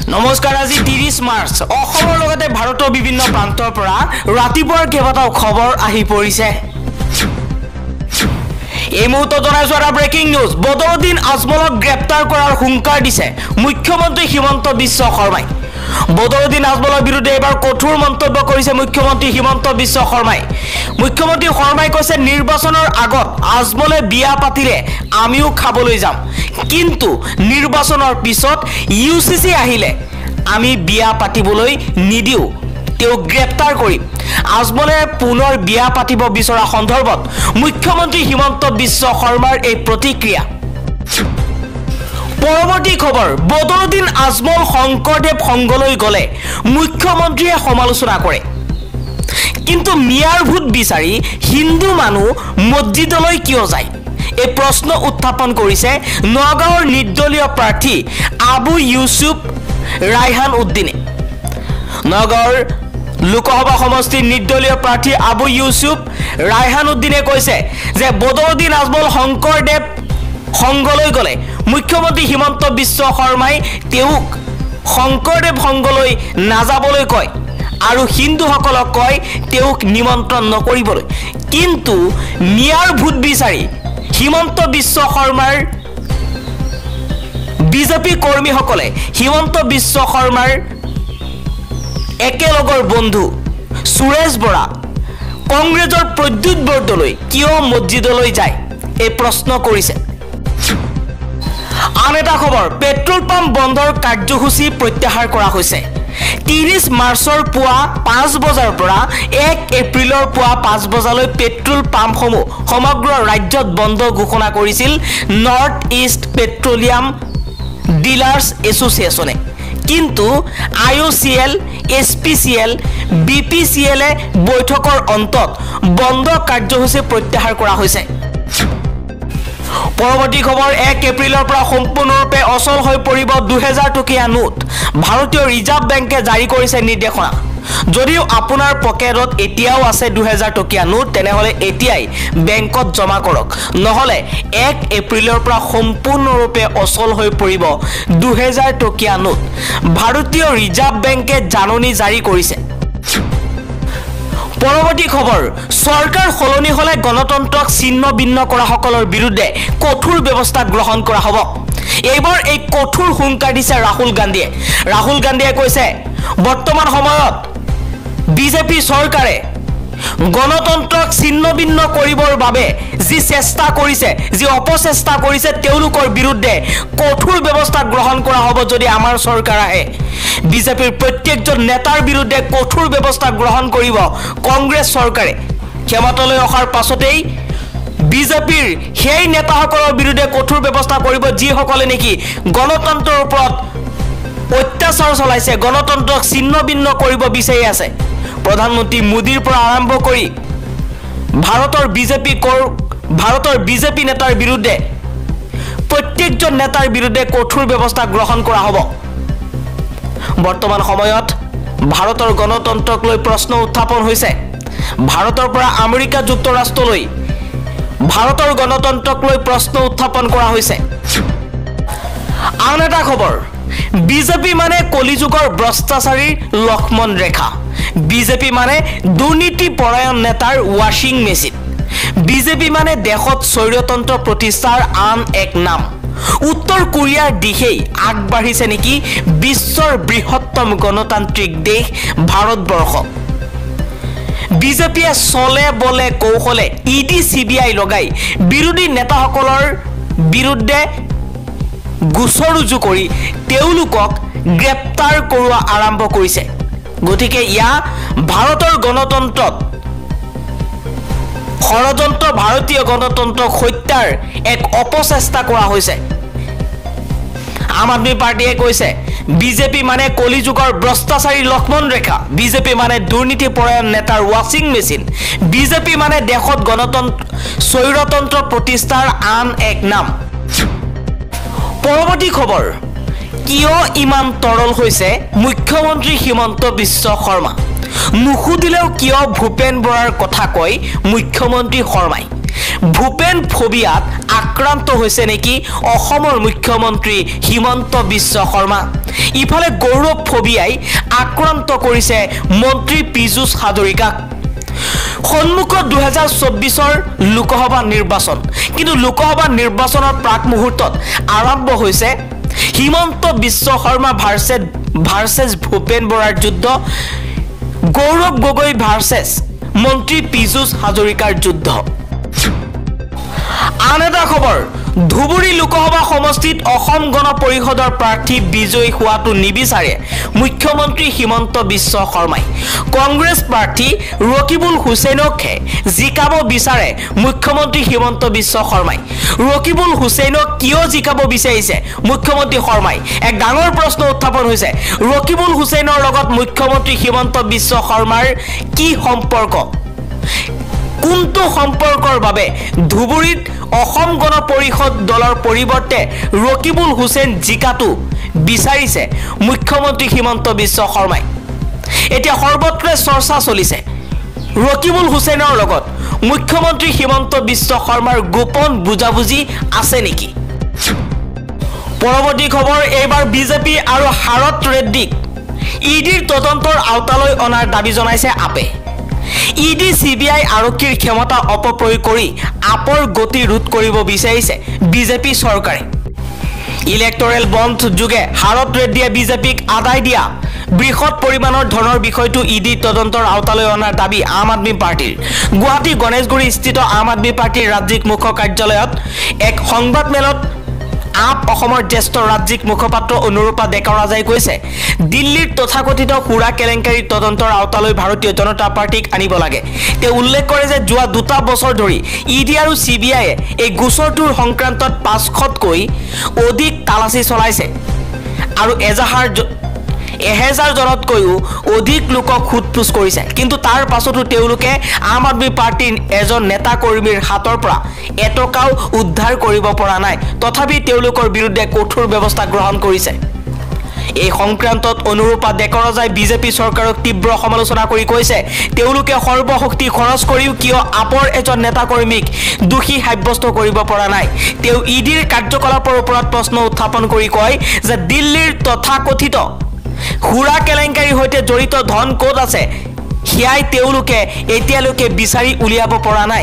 নমস্কাৰ আজি 30 মাৰ্চ অসমৰ লগতে ভাৰতৰ বিভিন্ন প্ৰান্তৰ পৰা ৰাতিপুৱাৰ কেইবাটাও খবৰ আহি পৰিছে এই মুহূৰ্তত জনাইছো এটা ব্ৰেকিং নিউজ বদৰুদ্দিন আজমলক গ্ৰেপ্তাৰ কৰাৰ হুংকাৰ দিছে মুখ্যমন্ত্ৰী হিমন্ত বিশ্ব শৰ্মাই বদৰুদ্দিন আজমলৰ বিৰুদ্ধে এবাৰ কঠোৰ মন্তব্য কৰিছে মুখ্যমন্ত্ৰী হিমন্ত বিশ্ব শৰ্মাই মুখ্যমন্ত্ৰী শৰ্মাই কৈছে নিৰ্বাচনৰ আগত আজমলে বিয়া পাতিলে আমিও খাবলৈ যাম কিন্তু নিৰ্বাচনৰ পিছত ইউসিসি আহিলে আমি বিয়া পাতিবলৈ নিদিও তেও গ্ৰেপ্তাৰ কৰি আজমলে পুনৰ বিয়া পাতিব বিচৰা সন্দৰ্ভত মুখ্যমন্ত্ৰী হিমন্ত বিশ্ব শৰ্মাৰ এই প্ৰতিক্ৰিয়া পৰৱৰ্তী খবৰ বদৰুদ্দিন আজমল শংকৰদেৱ সংঘলৈ গলে মুখ্যমন্ত্ৰীয়ে সমালোচনা কৰে কিন্তু মিয়াৰ ভূত বিচাৰি হিন্দু মানুহ মছজিদলৈ কিয় যায় এই প্ৰশ্ন উত্থাপন কৰিছে নগাঁৱৰ নিৰ্দলীয় প্ৰাৰ্থী আবু ইউসুফ ৰাইহান উদ্দিনে নগাঁৱৰ লোকসভা সমষ্টিৰ নিৰ্দলীয় প্ৰাৰ্থী আবু ইউসুফ ৰাইহান উদ্দিনে কৈছে যে বদৰুদ্দিন আজমল শংকৰদেৱ সংঘলৈ গলে মুখ্যমন্ত্ৰী হিমন্ত বিশ্ব শৰ্মাই তেওঁক শংকৰদেৱ সংঘলৈ নাযাবলৈ কয় আৰু হিন্দুসকলক কয় তেওঁক নিমন্ত্ৰণ নকৰিবলৈ কিন্তু মিয়াৰ ভূত বিচাৰি হিমন্ত বিশ্ব শৰ্মাৰ বিজেপি কৰ্মীসকলে হিমন্ত বিশ্ব শৰ্মাৰ একেলগৰ বন্ধু সুৰেশ বৰা কংগ্ৰেছৰ প্ৰদ্যুৎ বৰদলৈ কিয় মছজিদলৈ যায় এই প্ৰশ্ন কৰিছে আন এটা খবৰ পেট্ৰল পাম্প বন্ধৰ কাৰ্যসূচী প্ৰত্যাহাৰ কৰা হৈছে 30 মাৰ্চৰ পুৱা 5 বজাৰ পৰা 1 এপ্ৰিলৰ পুৱা 5 বজালৈ পেট্ৰল পাম্পসমূহ সমগ্ৰ ৰাজ্যত বন্ধ ঘোষণা কৰিছিল নৰ্থ ইষ্ট পেট্ৰলিয়াম ডিলাৰ্ছ এছ'চিয়েশ্যনে কিন্তু IOCL, SPCL, BPCL বৈঠকৰ অন্তত বন্ধ কাৰ্যসূচী প্ৰত্যাহাৰ কৰা হৈছে পৰৱৰ্তী খবৰ 1 এপ্ৰিলৰ পৰা সম্পূৰ্ণৰূপে অচল হৈ পৰিব 2000 টকীয়া নোট ভাৰতীয় ৰিজাৰ্ভ বেংকে জাৰি কৰিছে নিৰ্দেশনা যদিও আপোনাৰ পকেটত এতিয়াও আছে 2000 টকীয়া নোট তেনেহলে এতিয়াই বেংকত জমা কৰক নহলে 1 এপ্ৰিলৰ পৰা সম্পূৰ্ণৰূপে অচল হৈ পৰিব 2000 টকীয়া নোট ভাৰতীয় ৰিজাৰ্ভ বেংকে জাননী জাৰি কৰিছে পৰৱৰ্তী খবৰ সৰকাৰ সলনি হলে গণতন্ত্ৰক ছিন্ন ভিন্ন কৰা সকলৰ বিৰুদ্ধে কঠোৰ ব্যৱস্থা গ্ৰহণ কৰা হ'ব এইবাৰ এই কঠোৰ হুংকাৰ দিছে ৰাহুল গান্ধীয়ে কৈছে বৰ্তমান সময়ত বিজেপি চৰকাৰে গণতন্ত্ৰক ছিন্ন ভিন্ন কৰিবৰ বাবে যি চেষ্টা কৰিছে যি অপচেষ্টা কৰিছে তেওঁলোকৰ বিৰুদ্ধে কঠোৰ ব্যৱস্থা গ্ৰহণ কৰা হ'ব যদি আমাৰ চৰকাৰ আহে বিজেপিৰ প্ৰত্যেকজন নেতাৰ বিৰুদ্ধে কঠোৰ ব্যৱস্থা গ্ৰহণ কৰিব কংগ্ৰেছ চৰকাৰে ক্ষমতালৈ অহাৰ পাছতেই বিজেপিৰ সেই নেতাসকলৰ বিৰুদ্ধে কঠোৰ ব্যৱস্থা কৰিব যিসকলে নেকি গণতন্ত্ৰৰ ওপৰত অত্যাচাৰ চলাইছে গণতন্ত্ৰক ছিন্ন ভিন্ন কৰিব বিচাৰি আছে প্ৰধানমন্ত্ৰী মোদীৰ পৰা আৰম্ভ কৰি ভাৰতৰ বিজেপি নেতাৰ বিৰুদ্ধে প্ৰত্যেকজন নেতাৰ বিৰুদ্ধে কঠোৰ ব্যৱস্থা গ্ৰহণ কৰা হ'ব বৰ্তমান সময়ত ভাৰতৰ গণতন্ত্ৰক লৈ প্ৰশ্ন উত্থাপন হৈছে ভাৰতৰ পৰা আমেৰিকা যুক্তৰাষ্ট্ৰলৈ ভাৰতৰ গণতন্ত্ৰক লৈ প্ৰশ্ন উত্থাপন কৰা হৈছে আন এটা খবৰ বিজেপি মানে কলিযুগৰ ভ্ৰষ্টাচাৰীৰ লক্ষ্মণ ৰেখা বিজেপি মানে দুৰ্নীতি পৰায়ণ নেতাৰ ৱাশ্বিং মেচিন বিজেপি মানে দেশত স্বৈৰতন্ত্ৰ প্ৰতিষ্ঠাৰ আন এক নাম উত্তৰ কোৰিয়াৰ দিশেই আগবাঢ়িছে নেকি বিশ্বৰ বৃহত্তম গণতান্ত্ৰিক দেশ ভাৰতবৰ্ষ বিজেপিয়ে চলে বলে কৌশলে ইডি CBI লগাই বিৰোধী নেতাসকলৰ বিৰুদ্ধে গোচৰ ৰুজু কৰি তেওঁলোকক গ্ৰেপ্তাৰ কৰোৱা আৰম্ভ কৰিছে গতিকে ইয়া ভাৰতৰ গণতন্ত্ৰত ষড়যন্ত্ৰ ভাৰতীয় গণতন্ত্ৰক হত্যাৰ এক অপচেষ্টা কৰা হৈছে আম আদমি পাৰ্টিয়ে কৈছে বিজেপি মানে কলিযুগৰ ভ্ৰষ্টাচাৰী লক্ষ্মণ ৰেখা বিজেপি মানে দুৰ্নীতি পৰায়ণ নেতাৰ ৱাশ্বিং মেচিন বিজেপি মানে দেশত স্বৈৰতন্ত্ৰ প্ৰতিষ্ঠাৰ আন এক নাম পৰৱৰ্তী খবৰ কিয় ইমান তৰল হৈছে মুখ্যমন্ত্ৰী হিমন্ত বিশ্ব শৰ্মা নুসুধিলেও কিয় ভূপেন বৰাৰ কথা কয় মুখ্যমন্ত্ৰী শৰ্মাই ভূপেন ফোবিয়াত আক্ৰান্ত হৈছে নেকি অসমৰ মুখ্যমন্ত্ৰী হিমন্ত বিশ্ব শৰ্মা ইফালে গৌৰৱ ফোবিয়াই আক্ৰান্ত কৰিছে মন্ত্ৰী পীযুষ হাজৰিকাক সন্মুখত 2024 লোকসভা নিৰ্বাচন কিন্তু লোকসভা নিৰ্বাচনৰ প্ৰাক মুহূৰ্তত আৰম্ভ হৈছে হিমন্ত বিশ্ব শৰ্মা ভাৰ্চেছ ভূপেন বৰাৰ যুদ্ধ গৌৰৱ গগৈ ভাৰ্চেছ মন্ত্ৰী পীযুষ হাজৰিকাৰ যুদ্ধ আন এটা খবৰ ধুবুৰী লোকসভা সমষ্টিত অসম গণ পৰিষদৰ প্ৰাৰ্থী বিজয়ী হোৱাটো নিবিচাৰে মুখ্যমন্ত্ৰী হিমন্ত বিশ্ব শৰ্মাই কংগ্ৰেছ প্ৰাৰ্থী ৰকিবুল হুছেইনকহে জিকাব বিচাৰে মুখ্যমন্ত্ৰী হিমন্ত বিশ্ব শৰ্মাই ৰকিবুল হুছেইনক কিয় জিকাব বিচাৰিছে মুখ্যমন্ত্ৰী শৰ্মাই এক ডাঙৰ প্ৰশ্ন উত্থাপন হৈছে ৰকিবুল হুছেইনৰ লগত মুখ্যমন্ত্ৰী হিমন্ত বিশ্ব শৰ্মাৰ কি সম্পৰ্ক কোনটো সম্পৰ্কৰ বাবে ধুবুৰীত অসম গণ পৰিষদ দলৰ পৰিৱৰ্তে ৰকিবুল হুছেইন জিকাটো বিচাৰিছে মুখ্যমন্ত্ৰী হিমন্ত বিশ্ব শৰ্মাই এতিয়া সৰ্বত্ৰে চৰ্চা চলিছে ৰকিবুল হুছেইনৰ লগত মুখ্যমন্ত্ৰী হিমন্ত বিশ্ব শৰ্মাৰ গোপন বুজাবুজি আছে নেকি পৰৱৰ্তী খবৰ এইবাৰ বিজেপি আৰু হাৰত ৰেড্ডিক ইডিৰ তদন্তৰ আওতালৈ অনাৰ দাবী জনাইছে আপে ইডি সিবিআই আৰক্ষীৰ ক্ষমতা অপপ্ৰয়োগ কৰি আপৰ গতি ৰোধ কৰিব বিচাৰিছে বিজেপি চৰকাৰে ইলেক্টৰেল বণ্ড যোগে হাৰত ৰেড্ডিয়ে বিজেপিক আদায় দিয়া বৃহৎ পৰিমাণৰ ধনৰ বিষয়টো ইডি তদন্তৰ আওতালৈ অনাৰ দাবী আম আদমি পাৰ্টিৰ গুৱাহাটী গণেশগুৰি স্থিত আম আদমি পাৰ্টিৰ ৰাজ্যিক মুখ্য কাৰ্যালয়ত এক সংবাদমেলত আপ অসমৰ জ্যেষ্ঠ ৰাজ্যিক মুখপাত্ৰ অনুৰূপা ডেকাৰাজাই কৈছে দিল্লীৰ তথাকথিত সুৰা কেলেংকাৰীৰ তদন্তৰ আওতালৈ ভাৰতীয় জনতা পাৰ্টিক আনিব লাগে তেওঁ উল্লেখ কৰে যে যোৱা 2 বছৰ ধৰি ইডি আৰু সিবিআইয়ে এই গোচৰটোৰ সংক্ৰান্তত 500তকৈ অধিক তালাচী চলাইছে আৰু এহেজাৰজনতকৈও অধিক লোকক সোধপোছ কৰিছে কিন্তু তাৰ পাছতো তেওঁলোকে আম আদমি পাৰ্টিৰ এজন নেতা কৰ্মীৰ হাতৰ পৰা এটকাও উদ্ধাৰ কৰিব পৰা নাই তথাপি তেওঁলোকৰ বিৰুদ্ধে কঠোৰ ব্যৱস্থা গ্ৰহণ কৰিছে এই সংক্ৰান্তত অনুৰূপা ডেকাৰাজাই বিজেপি চৰকাৰক তীব্ৰ সমালোচনা কৰি কৈছে তেওঁলোকে সৰ্বশক্তি খৰচ কৰিও কিয় আপৰ এজন নেতা কৰ্মীক দোষী সাব্যস্ত কৰিব পৰা নাই তেওঁ ইডিৰ কাৰ্যকলাপৰ ওপৰত প্ৰশ্ন উত্থাপন কৰি কয় যে দিল্লীৰ তথাকথিত সুৰা কেলেংকাৰীৰ সৈতে জড়িত ধন ক'ত আছে হিয়াই তেওঁলোকে এতিয়ালৈকে বিচাৰি উলিয়াব পৰা নাই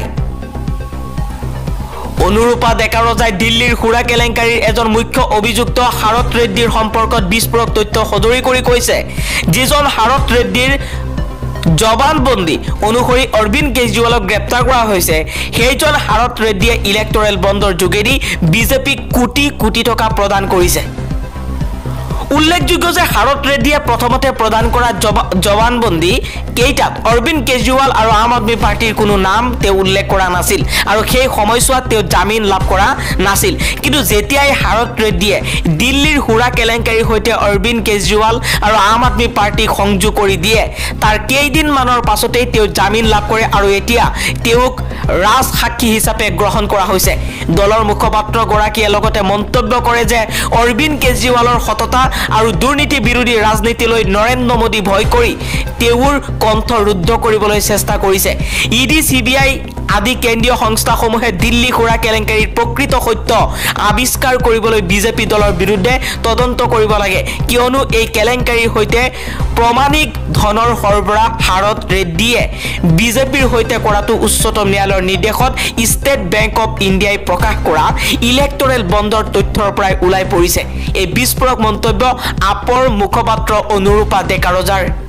অনুৰূপা ডেকাৰাজাই দিল্লীৰ সুৰা কেলেংকাৰীৰ এজন মুখ্য অভিযুক্ত হাৰত ৰেড্ডিৰ সম্পৰ্কত বিস্ফোৰক তথ্য সদৰি কৰি কৈছে যিজন হাৰত ৰেড্ডিৰ জবানবন্দী অনুসৰি অৰবিন্দ কেজৰিৱালক গ্ৰেপ্তাৰ কৰা হৈছে সেইজন হাৰত ৰেড্ডিয়ে ইলেক্টৰেল বণ্ডৰ যোগেদি বিজেপিক কোটি কোটি টকা প্ৰদান কৰিছে উল্লেখযোগ্য যে হাৰত ৰেড্ডিয়ে প্ৰথমতে প্ৰদান কৰা জবানবন্দী কেইটাত অৰবিন্দ কেজৰিৱাল আৰু আম আদমি পাৰ্টিৰ কোনো নাম তেওঁ উল্লেখ কৰা নাছিল আৰু সেই সময়ছোৱাত তেওঁ জামিন লাভ কৰা নাছিল কিন্তু যেতিয়াই হাৰত ৰেড্ডিয়ে দিল্লীৰ সুৰা কেলেংকাৰীৰ সৈতে অৰবিন্দ কেজৰিৱাল আৰু আম আদমি পাৰ্টিক সংযোগ কৰি দিয়ে তাৰ কেইদিনমানৰ পাছতেই তেওঁ জামিন লাভ কৰে আৰু এতিয়া তেওঁক ৰাজ সাক্ষী হিচাপে গ্ৰহণ কৰা হৈছে দলৰ মুখপাত্ৰগৰাকীয়ে লগতে মন্তব্য কৰে যে অৰবিন্দ কেজৰিৱালৰ সততা আৰু দুৰ্নীতি বিৰোধী ৰাজনীতিলৈ নৰেন্দ্ৰ মোদী ভয় কৰি তেওঁৰ কণ্ঠ ৰুদ্ধ কৰিবলৈ চেষ্টা কৰিছে ইডি সিবিআই আদি কেন্দ্ৰীয় সংস্থাসমূহে দিল্লী সুৰা কেলেংকাৰীৰ প্ৰকৃত সত্য আবিষ্কাৰ কৰিবলৈ বিজেপি দলৰ বিৰুদ্ধে তদন্ত কৰিব লাগে কিয়নো এই কেলেংকাৰীৰ সৈতে প্ৰমাণিক ধনৰ সৰবৰাহ হাৰত ৰেড্ডিয়ে বিজেপিৰ সৈতে কৰাটো উচ্চতম ন্যায়ালয়ৰ নিৰ্দেশত ষ্টেট বেংক অফ ইণ্ডিয়াই প্ৰকাশ কৰা ইলেক্টৰেল বণ্ডৰ তথ্যৰ পৰাই ওলাই পৰিছে এই বিস্ফোৰক মন্তব্য আপৰ মুখপাত্ৰ অনুৰূপা ডেকাৰাজাৰ